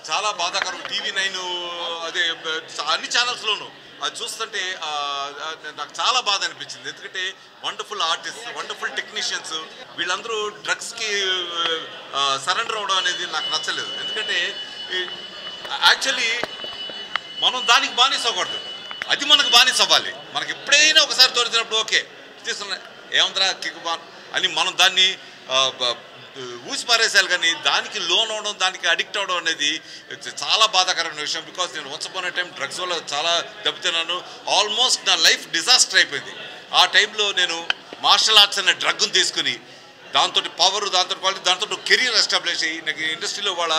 చాలా బాధాకరం. TV9 అదే అన్ని ఛానల్స్లోనూ అది చూస్తుంటే నాకు చాలా బాధ అనిపించింది. ఎందుకంటే వండర్ఫుల్ ఆర్టిస్ట్, వండర్ఫుల్ టెక్నీషియన్స్ వీళ్ళందరూ డ్రగ్స్కి సరెండర్ అవ్వడం అనేది నాకు నచ్చలేదు. ఎందుకంటే యాక్చువల్లీ మనం దానికి బానిస అవ్వకూడదు, అది మనకు బానిస అవ్వాలి. మనకి ఎప్పుడైనా ఒకసారి దొరికినప్పుడు ఓకే తీసుకున్నా ఏమంటారా కిక్ బాన్ అని మనం దాన్ని ఊసిపారేసాలి. కానీ దానికి లోన్ అవడం, దానికి అడిక్ట్ అవ్వడం అనేది చాలా బాధాకరమైన విషయం. బికాస్ నేను once upon a time drugs వల్ల చాలా దెబ్బతిన్నాను. ఆల్మోస్ట్ నా లైఫ్ డిజాస్టర్ అయిపోయింది. ఆ టైంలో నేను మార్షల్ ఆర్ట్స్ అనే డ్రగ్ను తీసుకుని దాంతో పవర్, దాంతో క్వాలిటీ, దాంతో కెరీర్ ఎస్టాబ్లిష్ అయ్యి నాకు ఇండస్ట్రీలో వాళ్ళ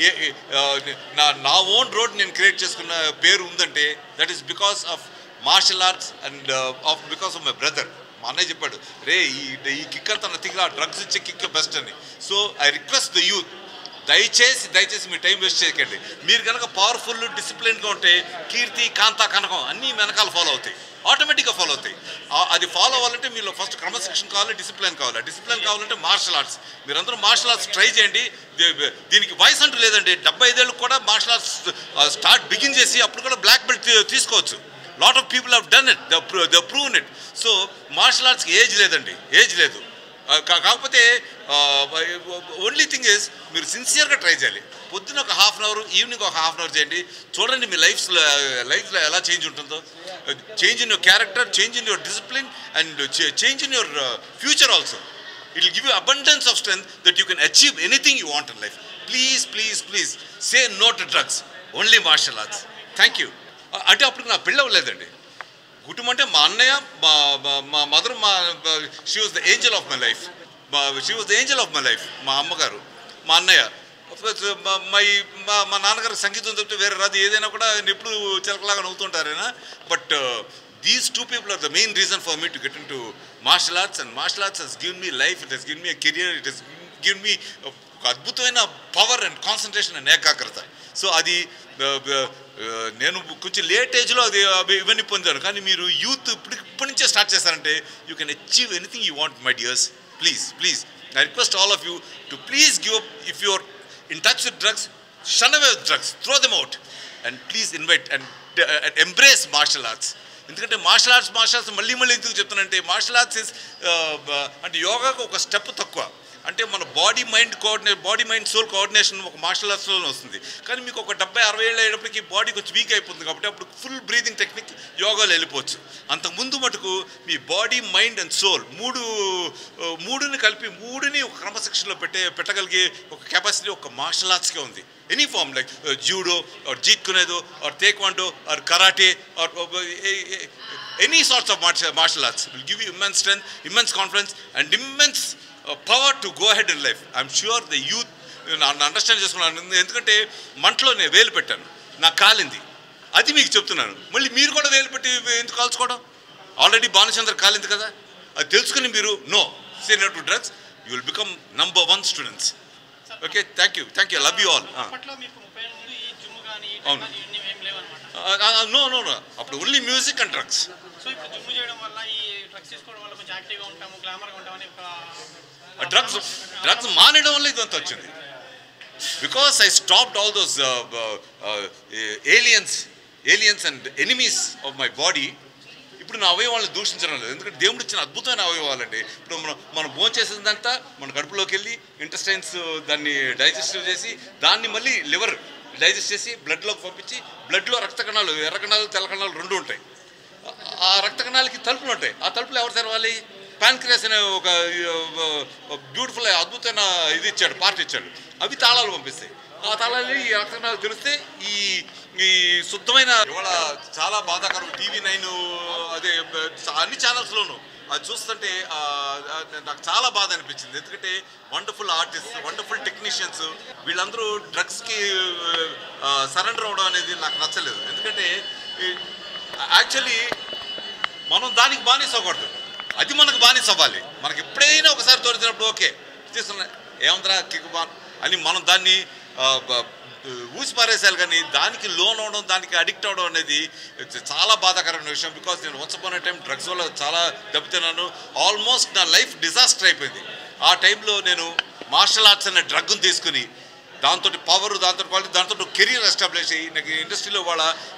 నా ఓన్ రోడ్ నేను క్రియేట్ చేసుకున్న పేరు ఉందంటే that is because of martial arts and because of my brother. మా అన్నయ్య చెప్పాడు, రే ఈ కిక్ అంతా నథింగ్, డ్రగ్స్ ఇచ్చే కిక్ బెస్ట్ అని. So I request the youth, దయచేసి మీ టైం వేస్ట్ చేయకండి. మీరు కనుక పవర్ఫుల్ డిసిప్లిన్గా ఉంటే కీర్తి, కాంతా, కనకం అన్నీ వెనకాల ఫాలో అవుతాయి, ఆటోమేటిక్గా ఫాలో అవుతాయి. అది ఫాలో అవ్వాలంటే మీలో ఫస్ట్ క్రమశిక్షణ కావాలి, డిసిప్లిన్ కావాలి. డిసిప్లిన్ కావాలంటే మార్షల్ ఆర్ట్స్. మీరందరూ మార్షల్ ఆర్ట్స్ ట్రై చేయండి. దీనికి వయసు అంటూ లేదండి. 75 ఏళ్ళకు కూడా మార్షల్ ఆర్ట్స్ స్టార్ట్ బిగిన్ చేసి అప్పుడు కూడా బ్లాక్ బెల్ట్ తీసుకోవచ్చు. Lot of people have done it, they proven it. So martial ఆర్ట్స్కి ఏజ్ లేదండి, ఏజ్ లేదు. కాకపోతే ఓన్లీ థింగ్ ఈజ్ మీరు సిన్సియర్గా ట్రై చేయాలి. పొద్దున ఒక హాఫ్ అన్ అవర్, ఈవినింగ్ ఒక హాఫ్ అన్ అవర్ చేయండి. చూడండి మీ లైఫ్లో ఎలా చేంజ్ ఉంటుందో. Change in your character, change in your discipline and change in your future also. It will give you abundance of strength that you can achieve anything you want in life. Please say no to drugs, only martial arts. Thank you. అంటే అప్పుడు నా పెళ్ళి అవ్వలేదండి. కుటుంబం అంటే మా అన్నయ్య, మా mother, she was the angel of my life. మా అమ్మగారు, మా అన్నయ్య. మా నాన్నగారు సంగీతం తప్పితే వేరే రాదు. ఏదైనా కూడా ఎప్పుడు చిలకలాగా నవ్వుతుంటారైనా. But these two people are the main reason for me to get into martial arts. And martial arts has given me life, it has given me career, it has given me ఒక అద్భుతమైన power and concentration అండ్ ఏకాగ్రత. So అది నేను కొంచెం late ఏజ్లో ఇవన్నీ పొందాను. కానీ మీరు యూత్ ఇప్పటి నుంచే స్టార్ట్ చేస్తారంటే you can achieve anything you want my dears. Please I request all of you to please give up. If you are in touch with drugs, shun away with drugs, throw them out, and please invite and embrace martial arts. ఎందుకంటే martial arts మళ్ళీ ఎందుకు చెప్తానంటే martial arts is అంటే యోగాకు ఒక step తక్కువ. అంటే మన body mind soul coordination ఒక మార్షల్ ఆర్ట్స్లోనే వస్తుంది. కానీ మీకు ఒక 70-60 ఏళ్ళు అయ్యేటప్పటికి బాడీ కొంచెం వీక్ అయిపోతుంది. కాబట్టి అప్పుడు ఫుల్ బ్రీతింగ్ టెక్నిక్ యోగాలో వెళ్ళిపోవచ్చు. అంతకుముందు మటుకు మీ బాడీ, మైండ్ అండ్ సోల్ మూడుని కలిపి మూడుని ఒక క్రమశిక్షణలో పెట్టగలిగే ఒక కెపాసిటీ ఒక మార్షల్ ఆర్ట్స్కే ఉంది. Any form like judo or Jeet Kune Do or taekwondo or karate or any sorts of martial arts will give you immense strength, immense confidence and immense power to go ahead in life. I'm sure the youth నన్ను understand చేసుకున్నాను. ఎందుకంటే మంటలో నేను వేలు పెట్టాను, నాకు కాలింది. అది మీకు చెప్తున్నాను. మళ్ళీ మీరు కూడా వేలు పెట్టి ఎందుకు కాల్చుకోవడం? ఆల్రెడీ భానుచంద్ర కాలింది కదా. అది తెలుసుకుని మీరు say no to drugs, you will become number 1 students. Okay, thank you, love you all. అవును, నో అప్పుడు only music and drugs. Drugs మానేయడం వల్ల ఇదంతా వచ్చింది. Because I stopped all those aliens and enemies of my body. ఇప్పుడు నా అవయవాళ్ళని దూషించడం లేదు. ఎందుకంటే దేవుడు ఇచ్చిన అద్భుతమైన అవయవాలండి. ఇప్పుడు మనం భోజనం చేసేదంతా మన కడుపులోకి వెళ్ళి ఇంటెస్టైన్స్ దాన్ని డైజెస్ట్ చేసి దాన్ని మళ్ళీ లివర్ డైజెస్ట్ చేసి బ్లడ్లోకి పంపించి బ్లడ్లో రక్త కణాలు, ఎర్ర కణాలు, తెల్ల కణాలు 2 ఉంటాయి. ఆ రక్త కణాలకి తలుపులు ఉంటాయి. ఆ తలుపులు ఎవరు తెరవాలి? ప్యాన్క్రియాస్ అనే ఒక బ్యూటిఫుల్ అద్భుతమైన ఇది ఇచ్చాడు, పార్ట్ ఇచ్చాడు. అవి తాళాలు పంపిస్తాయి. ఆ తాళాలు ఈ రక్త కణాలు తెలిస్తే ఈ శుద్ధమైన ఇవాళ చాలా బాధాకరం. TV9 అదే అన్ని ఛానల్స్లోనూ అది చూస్తుంటే నాకు చాలా బాధ అనిపించింది. ఎందుకంటే వండర్ఫుల్ ఆర్టిస్ట్, వండర్ఫుల్ టెక్నీషియన్స్ వీళ్ళందరూ డ్రగ్స్కి సరెండర్ అవ్వడం అనేది నాకు నచ్చలేదు. ఎందుకంటే యాక్చువల్లీ మనం దానికి బానిస అవ్వకూడదు, అది మనకు బానిస అవ్వాలి. మనకి ఎప్పుడైనా ఒకసారి దొరికినప్పుడు ఓకే తీసుకున్నా ఏమంటారా కిక్ బాన్ అని మనం దాన్ని ఊసిపారేసాలి. కానీ దానికి లోన్ అవడం, దానికి అడిక్ట్ అవ్వడం అనేది చాలా బాధాకరమైన విషయం. బికాస్ నేను once upon a time drugs వల్ల చాలా దెబ్బతిన్నాను. ఆల్మోస్ట్ నా లైఫ్ డిజాస్టర్ అయిపోయింది. ఆ టైంలో నేను మార్షల్ ఆర్ట్స్ అనే డ్రగ్ను తీసుకుని దాంతో పవర్, దాంతో క్వాలిటీ, దాంతో కెరీర్ ఎస్టాబ్లిష్ అయ్యి నాకు ఇండస్ట్రీలో వాళ్ళ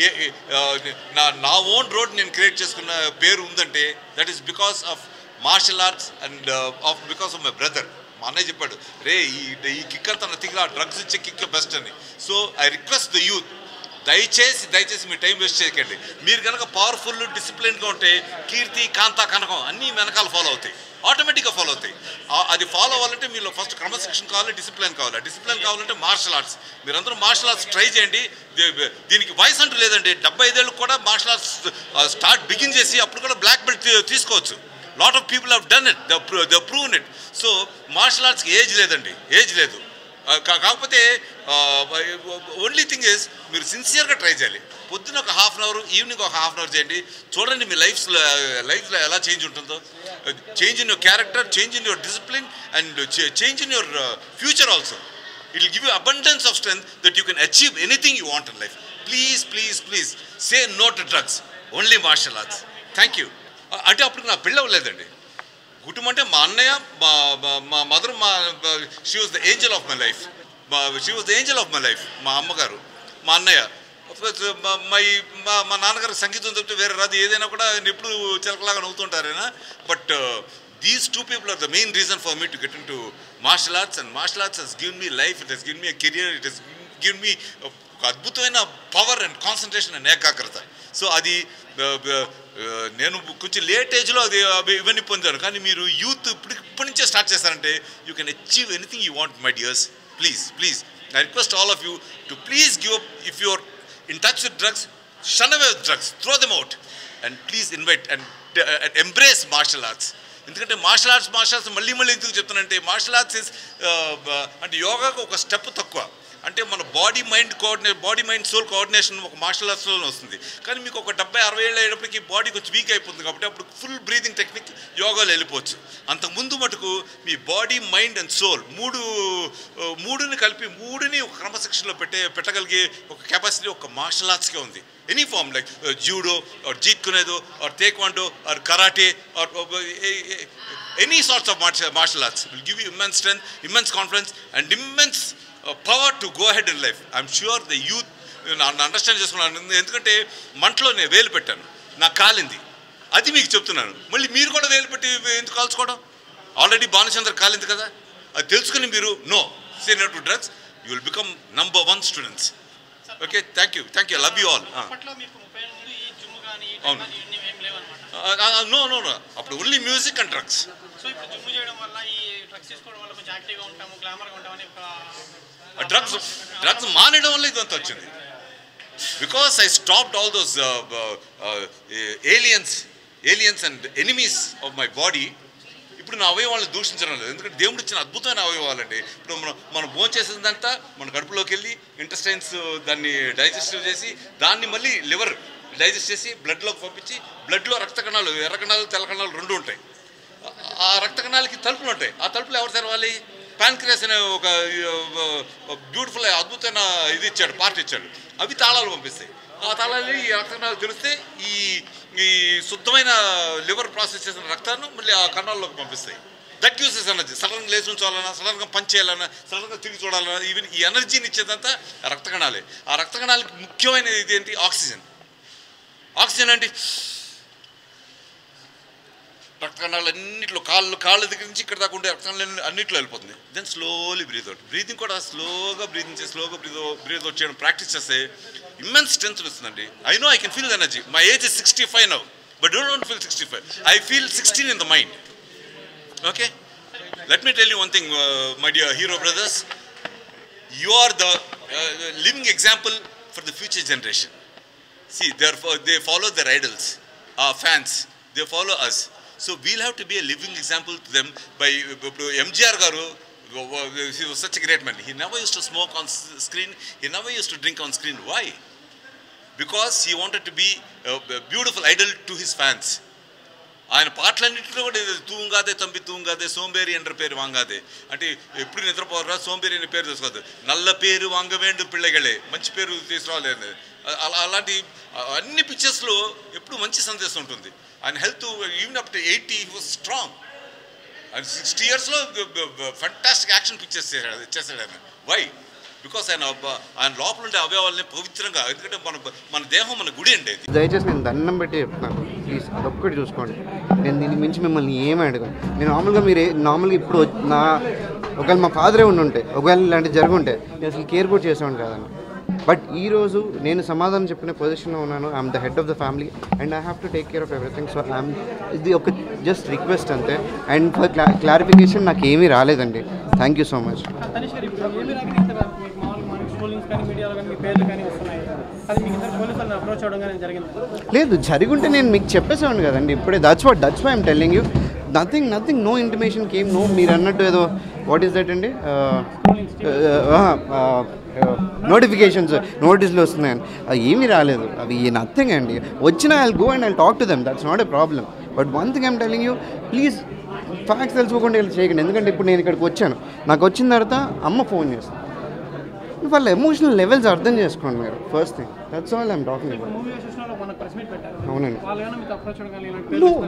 నా ఓన్ రోడ్ నేను క్రియేట్ చేసుకున్న పేరు ఉందంటే that is because of martial arts and because of my brother. మా అన్నయ్య చెప్పాడు, రే ఈ కిక్ అంతా నథింగ్, డ్రగ్స్ ఇచ్చే కిక్ బెస్ట్ అని. So I request the youth, దయచేసి మీ టైం వేస్ట్ చేయకండి. మీరు కనుక పవర్ఫుల్ డిసిప్లిన్గా ఉంటే కీర్తి, కాంతా, కనకం అన్నీ వెనకాల ఫాలో అవుతాయి, ఆటోమేటిక్గా ఫాలో అవుతాయి. అది ఫాలో అవ్వాలంటే మీలో ఫస్ట్ క్రమశిక్షణ కావాలి, డిసిప్లిన్ కావాలి. డిసిప్లిన్ కావాలంటే మార్షల్ ఆర్ట్స్. మీరందరూ మార్షల్ ఆర్ట్స్ ట్రై చేయండి. దీనికి వయసు అంటూ లేదండి. 75 ఏళ్ళకు కూడా మార్షల్ ఆర్ట్స్ స్టార్ట్ బిగిన్ చేసి అప్పుడు కూడా బ్లాక్ బెల్ట్ తీసుకోవచ్చు. Lot of people have done it, they proven it. So martial ఆర్ట్స్కి ఏజ్ లేదండి, ఏజ్ లేదు. కాకపోతే ఓన్లీ థింగ్ ఈజ్ మీరు సిన్సియర్గా ట్రై చేయాలి. పొద్దున ఒక హాఫ్ అన్ అవర్, ఈవినింగ్ ఒక హాఫ్ అన్ అవర్ చేయండి. చూడండి మీ లైఫ్లో ఎలా చేంజ్ ఉంటుందో. Change in your character, change in your discipline and change in your future also. It will give you abundance of strength that you can achieve anything you want in life. Please say no to drugs, only martial arts. Thank you. అంటే అప్పుడు నా పెళ్ళి అవ్వలేదండి. కుటుంబం అంటే మా అన్నయ్య, మా mother, she was the angel of my life. మా అమ్మగారు, మా అన్నయ్య. మా నాన్నగారు సంగీతం చెప్తే వేరే రాదు, ఏదైనా కూడా ఎప్పుడు చిలకలాగా నవ్వుతుంటారైనా. But these two people are the main reason for me to get into martial arts. And martial arts has given me life, it has given me career, it has given me ఒక అద్భుతమైన power and concentration అండ్ ఏకాగ్రత. So అది నేను కొంచెం late ఏజ్లో ఇవన్నీ పొందాను. కానీ మీరు యూత్ ఇప్పటి నుంచే స్టార్ట్ చేస్తారంటే you can achieve anything you want, my dears. Please, I request all of you to please give up. If you're in touch with drugs, shun away with drugs, throw them out, and please invite and embrace martial arts. ఎందుకంటే martial arts మళ్ళీ ఎందుకు చెప్తానంటే, martial arts is అంటే యోగాకు ఒక step తక్కువ. అంటే మన body mind soul coordination ఒక మార్షల్ ఆర్ట్స్లోనే వస్తుంది. కానీ మీకు ఒక 70-60 ఏళ్ళు అయ్యేటప్పటికి బాడీ కొంచెం వీక్ అయిపోతుంది. కాబట్టి అప్పుడు ఫుల్ బ్రీతింగ్ టెక్నిక్ యోగాలో వెళ్ళిపోవచ్చు. అంతకుముందు మటుకు మీ బాడీ, మైండ్ అండ్ సోల్ మూడుని కలిపి మూడుని ఒక క్రమశిక్షణలో పెట్టగలిగే ఒక కెపాసిటీ ఒక మార్షల్ ఆర్ట్స్కే ఉంది. Any form like judo or Jeet Kune Do or taekwondo or karate or any sorts of martial arts will give you immense strength, immense confidence and immense power to go ahead in life. I'm sure the youth నన్ను understand చేసుకున్నాను. ఎందుకంటే మంటలో నేను వేలు పెట్టాను, నాకు కాలింది, అది మీకు చెప్తున్నాను. మళ్ళీ మీరు కూడా వేలు పెట్టి ఎందుకు కాల్చుకోవడం? ఆల్రెడీ భానుచంద్ర కాలింది కదా. అది తెలుసుకుని మీరు say no to drugs, you will become number 1 students. Okay, thank you, love you all. అవును, నో అప్పుడు only music and drugs. Drugs మానేయడం వల్ల ఇదంతా వచ్చింది. Because I stopped all those aliens and enemies of my body. ఇప్పుడు నా అవయవాళ్ళని దూషించడం లేదు, ఎందుకంటే దేవుడు ఇచ్చిన అద్భుతమైన అవయవాలండి. ఇప్పుడు మనం భోజనం చేసేదంతా మన కడుపులోకి వెళ్ళి ఇంటెస్టైన్స్ దాన్ని డైజెస్టివ్ చేసి దాన్ని మళ్ళీ లివర్ డైజెస్ట్ చేసి బ్లడ్లోకి పంపించి, బ్లడ్లో రక్త కణాలు, ఎర్ర కణాలు, తెల్ల కణాలు 2 ఉంటాయి. ఆ రక్త కణాలకి తలుపులు ఉంటాయి. ఆ తలుపులు ఎవరు తెరవాలి? ప్యాన్క్రియాస్ అనే ఒక బ్యూటిఫుల్ అద్భుతమైన ఇది ఇచ్చాడు, పార్ట్ ఇచ్చాడు. అవి తాళాలు పంపిస్తాయి. ఆ తాళాలు ఈ రక్త కణాలు తెలిస్తే ఈ శుద్ధమైన లివర్ ప్రాసెస్ చేసిన రక్తాన్ని మళ్ళీ ఆ కణాల్లోకి పంపిస్తాయి. That uses energy. సడన్గా లేచి ఉంచాలన్నా, సడన్గా పంచ్ చేయాలన్నా, సడన్గా తిరిగి చూడాలన్నా, ఈవెన్ ఈ ఎనర్జీని ఇచ్చేదంతా రక్త కణాలే. ఆ రక్త కణాలకి ముఖ్యమైన ఇది ఏంటి? ఆక్సిజన్. ఆక్సిజన్ అంటే రక్త కణాలు అన్నింటిలో కాళ్ళ దగ్గర నుంచి ఇక్కడ దాకా ఉండే రక్త కణాలు అన్నింటిలో వెళ్ళిపోతుంది. Then slowly breathe out. Breathing కూడా స్లోగా బ్రీతింగ్ చేసి బ్రీత్ అవుట్ చేయడం ప్రాక్టీస్ చేస్తే ఇమ్మెన్స్ స్ట్రెంత్ వస్తుందండి. I know I can feel the energy. My age is 65 now, but don't feel 65. I feel 16 in the mind. Okay, let me tell you one thing, my dear hero brothers. You are the living example for the future generation. See, they follow their idols, our fans. They follow us. So we'll have to be a living example to them. By MGR garu, he was such a great man. He never used to smoke on screen. He never used to drink on screen. Why? Because he wanted to be a beautiful idol to his fans. ఆయన పాటలన్నింటిలో కూడా తూంగాదే తంబి తూంగాదే సోంబేరి ఎன்ற పేరు వాంగాదే అంటే ఎప్పుడు నిద్రపోరా సోంబేరి అనే పేరు తీసుకోవద్దు. నల్ల పేరు వాంగవేండు పిల్లగలే, మంచి పేరు తీసుకురాలేదు. అలాంటి అన్ని పిక్చర్స్లో ఎప్పుడు మంచి సందేశం ఉంటుంది. ఆయన health even up to 80 he was strong. ఆయన 60 yearsలో ఫంటాస్టిక్ యాక్షన్ పిక్చర్స్ చేశాడు ఆయన. వై? బికాస్ ఆయన లోపల ఉండే అవయవాలని పవిత్రంగా, ఎందుకంటే మన దేహం మన గుడి అండి. దయచేసి నేను దండం పెట్టి చెప్తున్నాను, ప్లీజ్ అదొక్కటి చూసుకోండి. నేను దీనికి మించి మిమ్మల్ని ఏమి అడగను. నేను నార్మల్గా ఇప్పుడు ఒకవేళ మా ఫాదరే ఉండుంటే, ఒకవేళ ఇలాంటి జరుగుంటే నేను అసలు కేర్ కూడా చేసేవాడిని కాదండి. బట్ ఈరోజు నేను సమాధానం చెప్పిన పొజిషన్లో ఉన్నాను. I'm the head of the family and I have to take care of everything. So ఇది ఒక జస్ట్ రిక్వెస్ట్ అంతే. అండ్ ఫర్ క్లారిఫికేషన్ నాకు ఏమీ రాలేదండి. Thank you so much. లేదు, జరిగుంటే నేను మీకు చెప్పేసాను కదండి ఇప్పుడే. That's why I'm telling you. Nothing no intimation came. No, మీరు అన్నట్టు ఏదో వాట్ ఈస్ దట్ అండి, నోటిఫికేషన్స్ నోటీసులు వస్తున్నాయని ఏమీ రాలేదు. అవి నథింగ్ అండి. వచ్చినా I'll go and I'll talk to them, that's not a problem. But one thing I'm telling you, please facts తెలుసుకోకుండా ఇలా చేయకండి. ఎందుకంటే ఇప్పుడు నేను ఇక్కడికి వచ్చాను, నాకు వచ్చిన తర్వాత అమ్మ ఫోన్ చేస్తాను. వాళ్ళ ఎమోషనల్ లెవెల్స్ అర్థం చేసుకోండి మీరు. First thing, that's all I'm talking about. అవునండి.